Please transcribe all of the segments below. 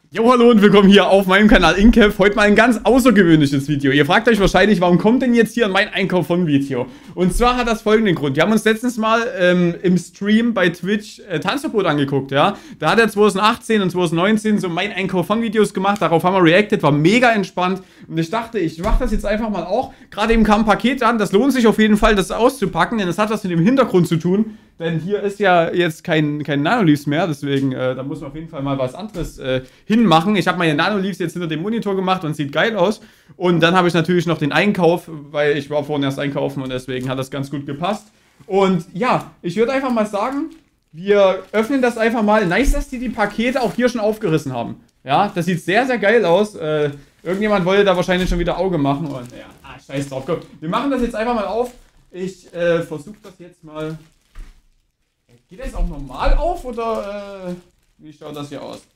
Jo, hallo und willkommen hier auf meinem Kanal InCev. Heute mal ein ganz außergewöhnliches Video. Ihr fragt euch wahrscheinlich, warum kommt denn jetzt hier mein Einkauf von Video? Und zwar hat das folgenden Grund. Wir haben uns letztens mal im Stream bei Twitch Tanzverbot angeguckt, ja. Da hat er 2018 und 2019 so mein Einkauf von Videos gemacht. Darauf haben wir reacted, war mega entspannt. Und ich dachte, ich mache das jetzt einfach mal auch. Gerade eben kam ein Paket an. Das lohnt sich auf jeden Fall, das auszupacken, denn es hat was mit dem Hintergrund zu tun. Denn hier ist ja jetzt kein Nanoleafs mehr, deswegen da muss man auf jeden Fall mal was anderes hinmachen. Ich habe meine Nanoleafs jetzt hinter dem Monitor gemacht und sieht geil aus. Und dann habe ich natürlich noch den Einkauf, weil ich war vorhin erst einkaufen und deswegen hat das ganz gut gepasst. Und ja, ich würde einfach mal sagen, wir öffnen das einfach mal. Nice, dass die Pakete auch hier schon aufgerissen haben. Ja, das sieht sehr, sehr geil aus. Irgendjemand wollte da wahrscheinlich schon wieder Auge machen. Und ja, scheiß drauf, komm. Wir machen das jetzt einfach mal auf. Ich versuche das jetzt mal... Geht das auch normal auf oder wie schaut das hier aus?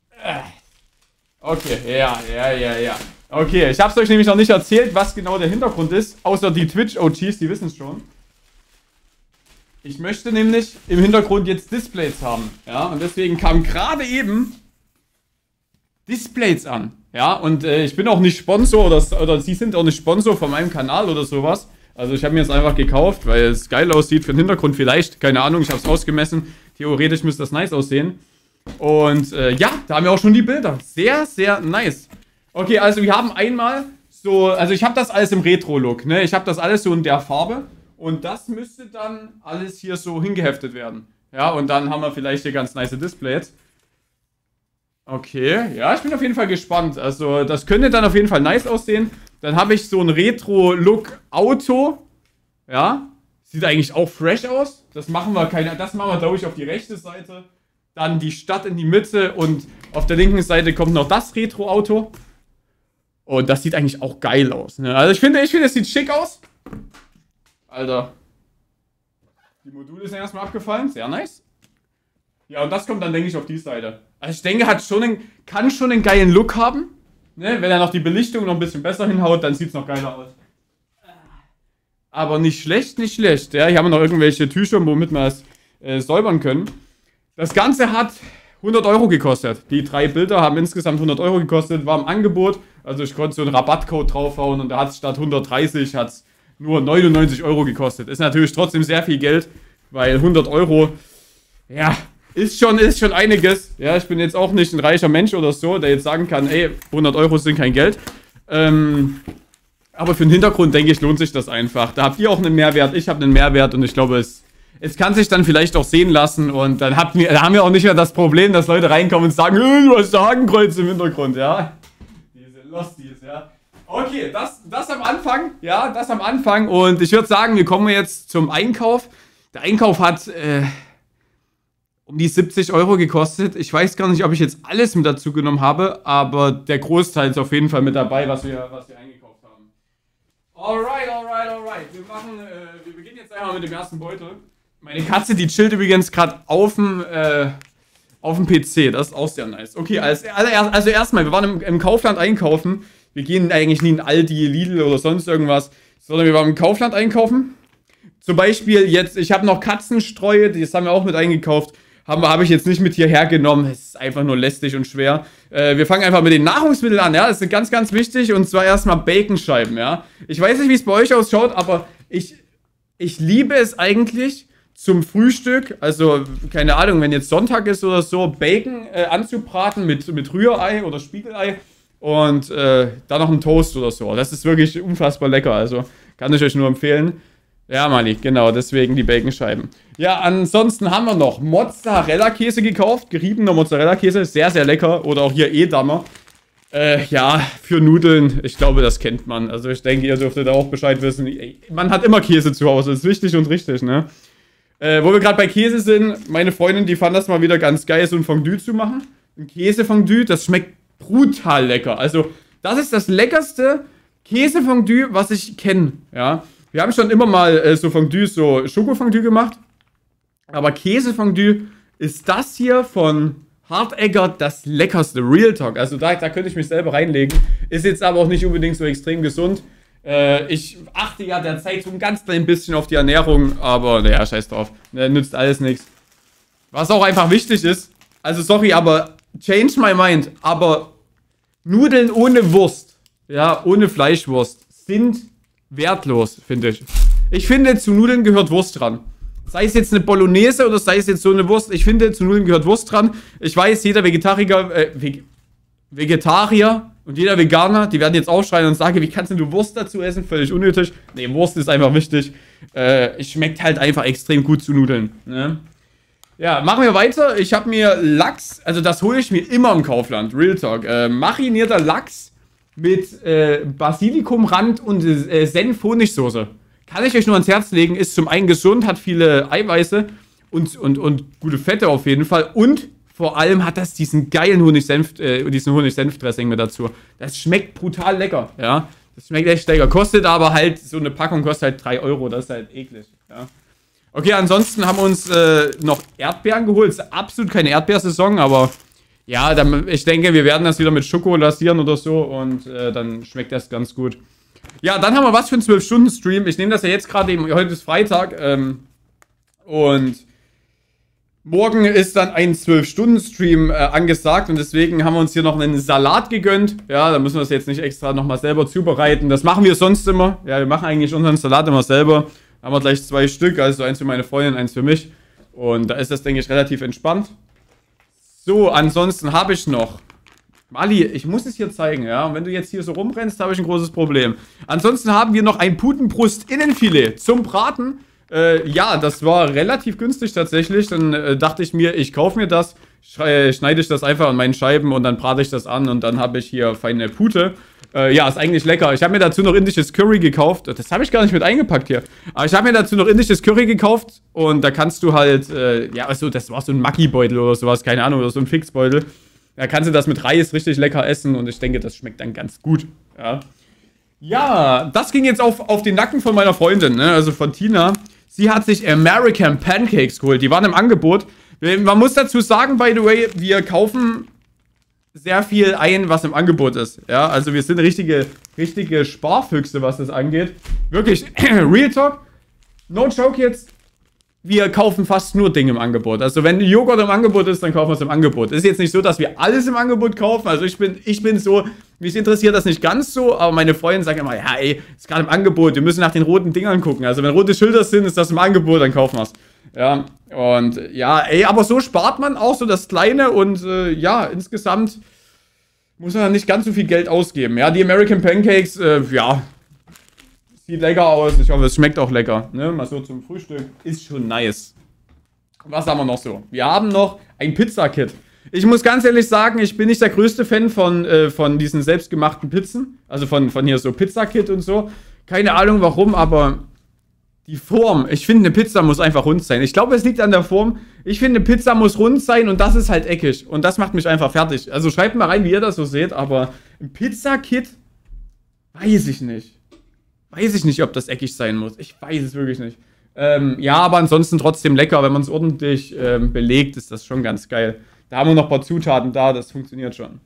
Okay, ja. Okay, ich habe es euch nämlich noch nicht erzählt, was genau der Hintergrund ist, außer die Twitch-OGs, die wissen es schon. Ich möchte nämlich im Hintergrund jetzt Displays haben, ja, und deswegen kamen gerade eben Displays an, ja, und ich bin auch nicht Sponsor oder sie sind auch nicht Sponsor von meinem Kanal oder sowas. Also ich habe mir das einfach gekauft, weil es geil aussieht für den Hintergrund vielleicht. Keine Ahnung, ich habe es ausgemessen. Theoretisch müsste das nice aussehen. Und ja, da haben wir auch schon die Bilder. Sehr, sehr nice. Okay, also wir haben einmal so... Also ich habe das alles im Retro-Look, ne? Ich habe das alles so in der Farbe. Und das müsste dann alles hier so hingeheftet werden. Ja, und dann haben wir vielleicht hier ganz nice Displays. Okay, ja, ich bin auf jeden Fall gespannt. Also das könnte dann auf jeden Fall nice aussehen. Dann habe ich so ein Retro-Look-Auto. Ja, sieht eigentlich auch fresh aus. Das machen wir, glaube ich, auf die rechte Seite. Dann die Stadt in die Mitte und auf der linken Seite kommt noch das Retro-Auto. Und das sieht eigentlich auch geil aus. Ne? Also ich finde, es sieht schick aus. Alter. Die Module sind erstmal abgefallen. Sehr nice. Ja, und das kommt dann, denke ich, auf die Seite. Also ich denke, kann schon einen geilen Look haben. Ne? Wenn er noch die Belichtung noch ein bisschen besser hinhaut, dann sieht es noch geiler aus. Aber nicht schlecht, nicht schlecht. Ja, hier haben wir noch irgendwelche Tücher, womit wir es säubern können. Das Ganze hat 100 Euro gekostet. Die 3 Bilder haben insgesamt 100 Euro gekostet, war im Angebot. Also ich konnte so einen Rabattcode draufhauen und da hat es statt 130 hat's nur 99 Euro gekostet. Ist natürlich trotzdem sehr viel Geld, weil 100 Euro, ja... Ist schon einiges. Ja, ich bin jetzt auch nicht ein reicher Mensch oder so, der jetzt sagen kann, ey, 100 Euro sind kein Geld. Aber für den Hintergrund, denke ich, lohnt sich das einfach. Da habt ihr auch einen Mehrwert, ich habe einen Mehrwert und ich glaube, es kann sich dann vielleicht auch sehen lassen und dann haben wir auch nicht mehr das Problem, dass Leute reinkommen und sagen, du hast da Hakenkreuz im Hintergrund, ja. Diese Losties, ja. Okay, das am Anfang, ja, das am Anfang und ich würde sagen, wir kommen jetzt zum Einkauf. Der Einkauf hat, um die 70 Euro gekostet. Ich weiß gar nicht, ob ich jetzt alles mit dazu genommen habe, aber der Großteil ist auf jeden Fall mit dabei, was wir eingekauft haben. Alright. Wir beginnen jetzt einmal mit dem ersten Beutel. Meine Katze, die chillt übrigens gerade auf dem PC. Das ist auch sehr nice. Okay, also erstmal, wir waren im Kaufland einkaufen. Wir gehen eigentlich nie in Aldi, Lidl oder sonst irgendwas, sondern wir waren im Kaufland einkaufen. Zum Beispiel jetzt, ich habe noch Katzenstreue, das haben wir auch mit eingekauft. Habe ich jetzt nicht mit hierher genommen. Es ist einfach nur lästig und schwer. Wir fangen einfach mit den Nahrungsmitteln an, ja. Das ist ganz, ganz wichtig. Und zwar erstmal Baconscheiben, ja. Ich weiß nicht, wie es bei euch ausschaut, aber ich liebe es eigentlich zum Frühstück. Also, keine Ahnung, wenn jetzt Sonntag ist oder so, Bacon anzubraten mit Rührei oder Spiegelei. Und dann noch ein Toast oder so. Das ist wirklich unfassbar lecker. Also, kann ich euch nur empfehlen. Ja, Mali, genau, deswegen die Baconscheiben. Ja, ansonsten haben wir noch Mozzarella-Käse gekauft, geriebener Mozzarella-Käse, sehr, sehr lecker. Oder auch hier Edamer. Ja, für Nudeln, ich glaube, das kennt man. Also ich denke, ihr dürftet auch Bescheid wissen. Man hat immer Käse zu Hause, ist wichtig und richtig, ne? Wo wir gerade bei Käse sind, meine Freundin, die fand das mal wieder ganz geil, so ein Fondue zu machen. Ein Käsefondue, das schmeckt brutal lecker. Also, das ist das leckerste Käsefondue, was ich kenne, ja. Wir haben schon immer mal so Fondue, so Schokofondue gemacht. Aber Käsefondue ist das hier von Hartegger das leckerste. Real Talk. Also da könnte ich mich selber reinlegen. Ist jetzt aber auch nicht unbedingt so extrem gesund. Ich achte ja derzeit so ein ganz klein bisschen auf die Ernährung. Aber naja, scheiß drauf. Nützt alles nichts. Was auch einfach wichtig ist. Also sorry, aber change my mind, aber Nudeln ohne Wurst, ja, ohne Fleischwurst, sind wertlos, finde ich. Ich finde, zu Nudeln gehört Wurst dran. Sei es jetzt eine Bolognese oder sei es jetzt so eine Wurst, ich finde, zu Nudeln gehört Wurst dran. Ich weiß, jeder Vegetarier und jeder Veganer, die werden jetzt aufschreien und sagen, wie kannst du Wurst dazu essen? Völlig unnötig. Nee, Wurst ist einfach wichtig. Es schmeckt halt einfach extrem gut zu Nudeln. Ne? Ja, machen wir weiter. Ich habe mir Lachs, also das hole ich mir immer im Kaufland, Real Talk. Marinierter Lachs mit Basilikumrand und Senf-Honigsoße. Kann ich euch nur ans Herz legen, ist zum einen gesund, hat viele Eiweiße und gute Fette auf jeden Fall. Und vor allem hat das diesen geilen diesen Honig-Senf-Dressing mit dazu. Das schmeckt brutal lecker, ja. Das schmeckt echt lecker. Kostet aber halt, so eine Packung kostet halt 3 Euro, das ist halt eklig, ja. Okay, ansonsten haben wir uns noch Erdbeeren geholt. Ist absolut keine Erdbeersaison, aber ja, ich denke, wir werden das wieder mit Schoko lasieren oder so und dann schmeckt das ganz gut. Ja, dann haben wir was für einen 12-Stunden-Stream. Ich nehme das ja jetzt gerade eben, heute ist Freitag und morgen ist dann ein 12-Stunden-Stream angesagt und deswegen haben wir uns hier noch einen Salat gegönnt. Ja, da müssen wir das jetzt nicht extra nochmal selber zubereiten. Das machen wir sonst immer. Ja, wir machen eigentlich unseren Salat immer selber. Da haben wir gleich 2 Stück, also eins für meine Freundin, eins für mich. Und da ist das, denke ich, relativ entspannt. So, ansonsten habe ich noch... Mali, ich muss es hier zeigen, ja. Und wenn du jetzt hier so rumrennst, habe ich ein großes Problem. Ansonsten haben wir noch ein Putenbrust-Innenfilet zum Braten. Ja, das war relativ günstig tatsächlich. Dann dachte ich mir, ich kaufe mir das, schneide ich das einfach an meinen Scheiben und dann brate ich das an und dann habe ich hier feine Pute. Ja, ist eigentlich lecker. Ich habe mir dazu noch indisches Curry gekauft. Das habe ich gar nicht mit eingepackt hier. Aber ich habe mir dazu noch indisches Curry gekauft und da kannst du halt, ja, also das war so ein Maggi-Beutel oder sowas, keine Ahnung, oder so ein Fixbeutel. Da kannst du das mit Reis richtig lecker essen und ich denke, das schmeckt dann ganz gut. Ja, ja, das ging jetzt auf den Nacken von meiner Freundin, ne? Also von Tina. Sie hat sich American Pancakes geholt. Die waren im Angebot. Man muss dazu sagen, by the way, wir kaufen sehr viel ein, was im Angebot ist. Ja, also wir sind richtige Sparfüchse, was das angeht. Wirklich, Real Talk, no joke jetzt. Wir kaufen fast nur Dinge im Angebot. Also wenn Joghurt im Angebot ist, dann kaufen wir es im Angebot. Ist jetzt nicht so, dass wir alles im Angebot kaufen. Also ich bin so, mich interessiert das nicht ganz so, aber meine Freundin sagt immer, ja ey, ist gerade im Angebot, wir müssen nach den roten Dingern gucken. Also wenn rote Schilder sind, ist das im Angebot, dann kaufen wir es. Ja, und ja, ey, aber so spart man auch so das Kleine und ja, insgesamt muss man dann nicht ganz so viel Geld ausgeben. Ja, die American Pancakes, ja, sieht lecker aus. Ich hoffe, es schmeckt auch lecker. Ne? Mal so zum Frühstück. Ist schon nice. Was haben wir noch so? Wir haben noch ein Pizza-Kit. Ich muss ganz ehrlich sagen, ich bin nicht der größte Fan von diesen selbstgemachten Pizzen. Also von hier so Pizza-Kit und so. Keine Ahnung warum, aber die Form. Ich finde, eine Pizza muss einfach rund sein. Ich glaube, es liegt an der Form. Ich finde, eine Pizza muss rund sein und das ist halt eckig. Und das macht mich einfach fertig. Also schreibt mal rein, wie ihr das so seht. Aber ein Pizza-Kit, weiß ich nicht. Weiß ich nicht, ob das eckig sein muss. Ich weiß es wirklich nicht. Ja, aber ansonsten trotzdem lecker. Wenn man es ordentlich belegt, ist das schon ganz geil. Da haben wir noch ein paar Zutaten da, das funktioniert schon.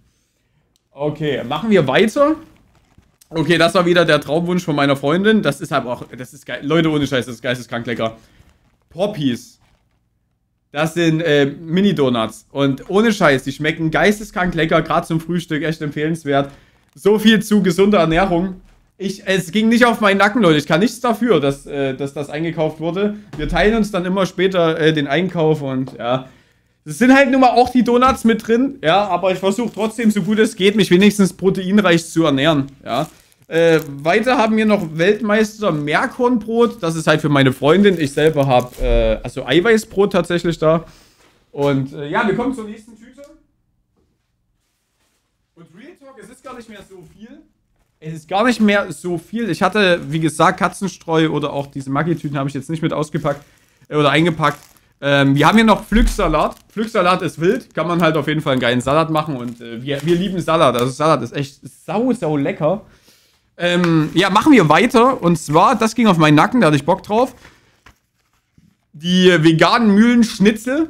Okay, machen wir weiter. Okay, das war wieder der Traumwunsch von meiner Freundin. Das ist halt auch, das ist geil. Leute, ohne Scheiß, das ist geisteskrank lecker. Poppies. Das sind Mini-Donuts. Und ohne Scheiß, die schmecken geisteskrank lecker. Gerade zum Frühstück, echt empfehlenswert. So viel zu gesunder Ernährung. Es ging nicht auf meinen Nacken, Leute. Ich kann nichts dafür, dass das eingekauft wurde. Wir teilen uns dann immer später den Einkauf und ja. Es sind halt nun mal auch die Donuts mit drin, ja, aber ich versuche trotzdem, so gut es geht, mich wenigstens proteinreich zu ernähren, ja. Weiter haben wir noch Weltmeister Meerkornbrot. Das ist halt für meine Freundin. Ich selber habe also Eiweißbrot tatsächlich da. Und ja, wir kommen zur nächsten Tüte. Und Real Talk, es ist gar nicht mehr so viel. Es ist gar nicht mehr so viel. Ich hatte, wie gesagt, Katzenstreu oder auch diese Maggi-Tüten habe ich jetzt nicht mit ausgepackt oder eingepackt. Wir haben hier noch Pflücksalat. Pflücksalat ist wild. Kann man halt auf jeden Fall einen geilen Salat machen. Und wir lieben Salat. Also Salat ist echt sau lecker. Ja, machen wir weiter. Und zwar, das ging auf meinen Nacken, da hatte ich Bock drauf. Die veganen Mühlenschnitzel.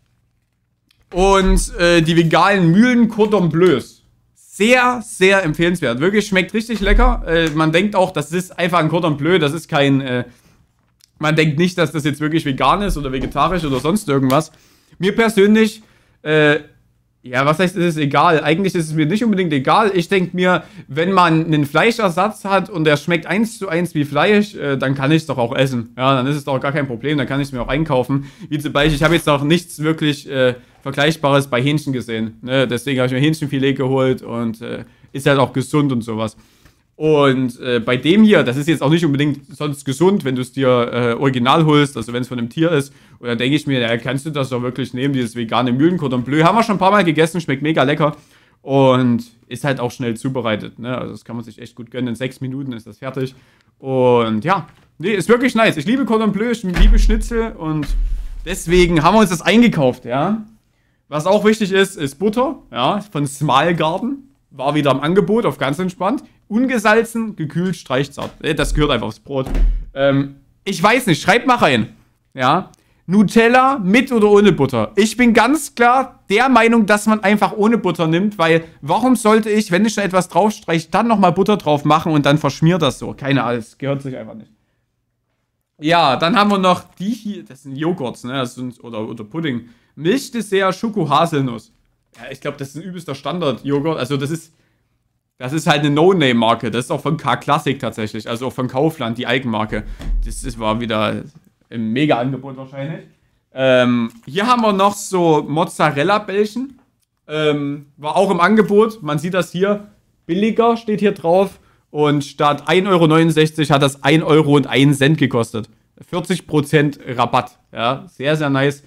Und die veganen Mühlen Cordon Bleus. Sehr empfehlenswert. Wirklich, schmeckt richtig lecker. Man denkt auch, das ist einfach ein Cordon Bleu. Das ist kein... man denkt nicht, dass das jetzt wirklich vegan ist oder vegetarisch oder sonst irgendwas. Mir persönlich Ja, was heißt, es ist egal? Eigentlich ist es mir nicht unbedingt egal. Ich denke mir, wenn man einen Fleischersatz hat und der schmeckt 1:1 wie Fleisch, dann kann ich es doch auch essen. Ja, dann ist es doch gar kein Problem, dann kann ich es mir auch einkaufen. Wie zum Beispiel, ich habe jetzt noch nichts wirklich Vergleichbares bei Hähnchen gesehen. Ne? Deswegen habe ich mir Hähnchenfilet geholt und ist halt auch gesund und sowas. Und bei dem hier, das ist jetzt auch nicht unbedingt sonst gesund, wenn du es dir original holst, also wenn es von einem Tier ist. Und dann denke ich mir, ja, kannst du das doch wirklich nehmen, dieses vegane Mühlencordon Bleu. Haben wir schon ein paar Mal gegessen, schmeckt mega lecker. Und ist halt auch schnell zubereitet. Ne? Also das kann man sich echt gut gönnen. In 6 Minuten ist das fertig. Und ja, nee, ist wirklich nice. Ich liebe Cordon Bleu, ich liebe Schnitzel und deswegen haben wir uns das eingekauft, ja. Was auch wichtig ist, ist Butter, ja, von Small Garden. War wieder im Angebot, auf ganz entspannt. Ungesalzen, gekühlt, streichzart. Das gehört einfach aufs Brot. Ich weiß nicht, schreibt mal rein. Ja. Nutella mit oder ohne Butter. Ich bin ganz klar der Meinung, dass man einfach ohne Butter nimmt, weil warum sollte ich, wenn ich schon etwas draufstreiche, dann nochmal Butter drauf machen und dann verschmiert das so? Keine Ahnung, das gehört sich einfach nicht. Ja, dann haben wir noch die hier, das sind Joghurts, ne, das sind, oder Pudding. Milchdessert, Schoko, Haselnuss. Ja, ich glaube, das ist ein übelster Standard-Joghurt. Also das ist halt eine No-Name-Marke. Das ist auch von K-Classic tatsächlich. Also auch von Kaufland, die Eigenmarke. Das war wieder ein Mega-Angebot wahrscheinlich. Hier haben wir noch so Mozzarella-Bällchen. War auch im Angebot. Man sieht das hier. Billiger steht hier drauf. Und statt 1,69 € hat das 1,01 € gekostet. 40% Rabatt. Ja, sehr, sehr nice.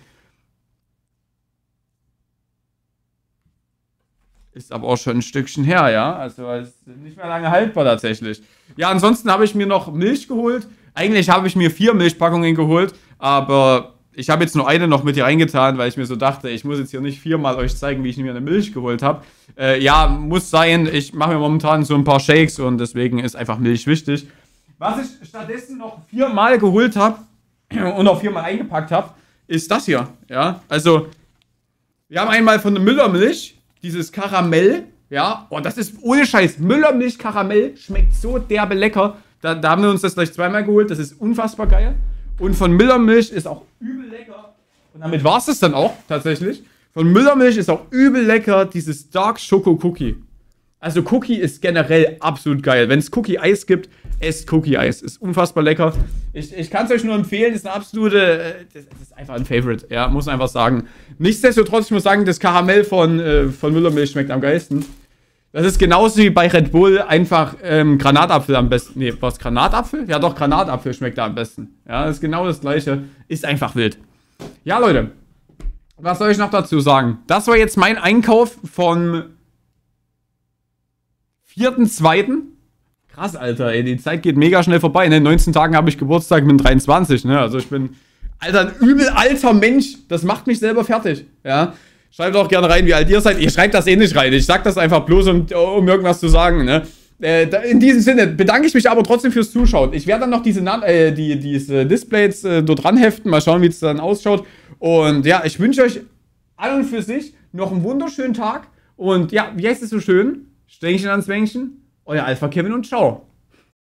Ist aber auch schon ein Stückchen her, ja. Also ist nicht mehr lange haltbar tatsächlich. Ja, ansonsten habe ich mir noch Milch geholt. Eigentlich habe ich mir 4 Milchpackungen geholt, aber ich habe jetzt nur eine noch mit hier reingetan, weil ich mir so dachte, ich muss jetzt hier nicht 4-mal euch zeigen, wie ich mir eine Milch geholt habe. Ja, muss sein. Ich mache mir momentan so ein paar Shakes und deswegen ist einfach Milch wichtig. Was ich stattdessen noch 4-mal geholt habe und auch 4-mal eingepackt habe, ist das hier. Ja, also wir haben einmal von der Müllermilch dieses Karamell, ja, oh, das ist ohne Scheiß, Müllermilch Karamell, schmeckt so derbe lecker. Da haben wir uns das gleich 2-mal geholt, das ist unfassbar geil. Und von Müllermilch ist auch übel lecker. Und damit war es das dann auch, tatsächlich. Von Müllermilch ist auch übel lecker dieses Dark Schoko Cookie. Also Cookie ist generell absolut geil. Wenn es Cookie-Eis gibt, esst Cookie-Eis. Ist unfassbar lecker. Ich kann es euch nur empfehlen, ist eine absolute, das ist einfach ein Favorite, ja, muss man einfach sagen. Nichtsdestotrotz, ich muss sagen, das Karamell von Müllermilch schmeckt am geilsten. Das ist genauso wie bei Red Bull, einfach Granatapfel am besten. Nee, was, Granatapfel? Ja doch, Granatapfel schmeckt da am besten. Ja, das ist genau das gleiche. Ist einfach wild. Ja, Leute. Was soll ich noch dazu sagen? Das war jetzt mein Einkauf vom 4.2. Krass, Alter, ey, die Zeit geht mega schnell vorbei. In den 19 Tagen habe ich Geburtstag mit 23, ne? Also ich bin, Alter, ein übel alter Mensch. Das macht mich selber fertig, ja? Schreibt auch gerne rein, wie alt ihr seid. Ihr schreibt das eh nicht rein. Ich sag das einfach bloß, um irgendwas zu sagen, ne? In diesem Sinne bedanke ich mich aber trotzdem fürs Zuschauen. Ich werde dann noch diese Displays dort dran heften. Mal schauen, wie es dann ausschaut. Und ja, ich wünsche euch an und für sich noch einen wunderschönen Tag. Und ja, wie heißt es so schön? Stängchen ans Wänkchen. Euer Alpha Kevin und ciao.